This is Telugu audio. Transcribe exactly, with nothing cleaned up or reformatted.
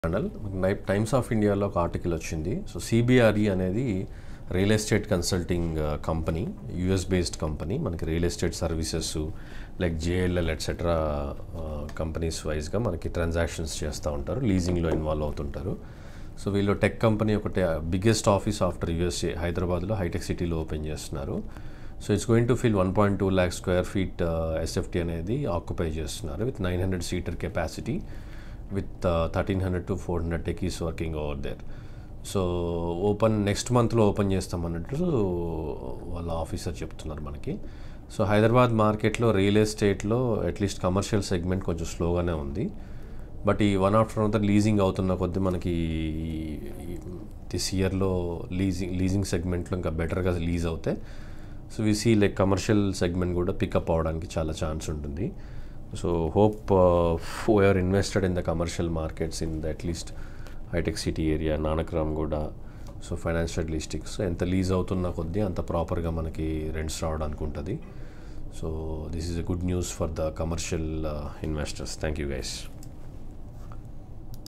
ఛానల్ టైమ్స్ ఆఫ్ ఇండియాలో ఒక ఆర్టికల్ వచ్చింది. సో సిబిఆర్ఈ అనేది real estate consulting company, US based company. మనకి real estate services like JLL etcetera companies వైజ్గా మనకి ట్రాన్సాక్షన్స్ చేస్తూ ఉంటారు, లీజింగ్లో ఇన్వాల్వ్ అవుతుంటారు. సో వీళ్ళు టెక్ కంపెనీ ఒకటి బిగ్గెస్ట్ ఆఫీస్ ఆఫ్టర్ యూఎస్ఏ హైదరాబాద్లో హైటెక్ సిటీలో ఓపెన్ చేస్తున్నారు. So it's going to fill one point two lakh square feet SFT అనేది ఆక్యుపై చేస్తున్నారు with nine hundred seater capacity with uh, thirteen hundred to four hundred techies working over there. So open next మంత్లో ఓపెన్ చేస్తామన్నట్టు వాళ్ళ ఆఫీసర్ చెప్తున్నారు మనకి. సో హైదరాబాద్ మార్కెట్లో రియల్ ఎస్టేట్లో అట్లీస్ట్ కమర్షియల్ సెగ్మెంట్ కొంచెం స్లోగానే ఉంది. బట్ ఈ వన్ ఆఫ్టర్ అనదర్ లీజింగ్ అవుతున్న కొద్దీ మనకి దిస్ ఇయర్లో లీజింగ్ లీజింగ్ సెగ్మెంట్లో ఇంకా బెటర్గా లీజ్ అవుతాయి. So we see like commercial segment కూడా పికప్ అవడానికి చాలా ఛాన్స్ ఉంటుంది. So hope uh, who are invested in the commercial markets in the at least high-tech city area, Nanakram Goda, so financial logistics, and the lease outunna koddi anta proper ga manaki rents raavadaniki untadi. So this is a good news for the commercial uh, investors. Thank you guys.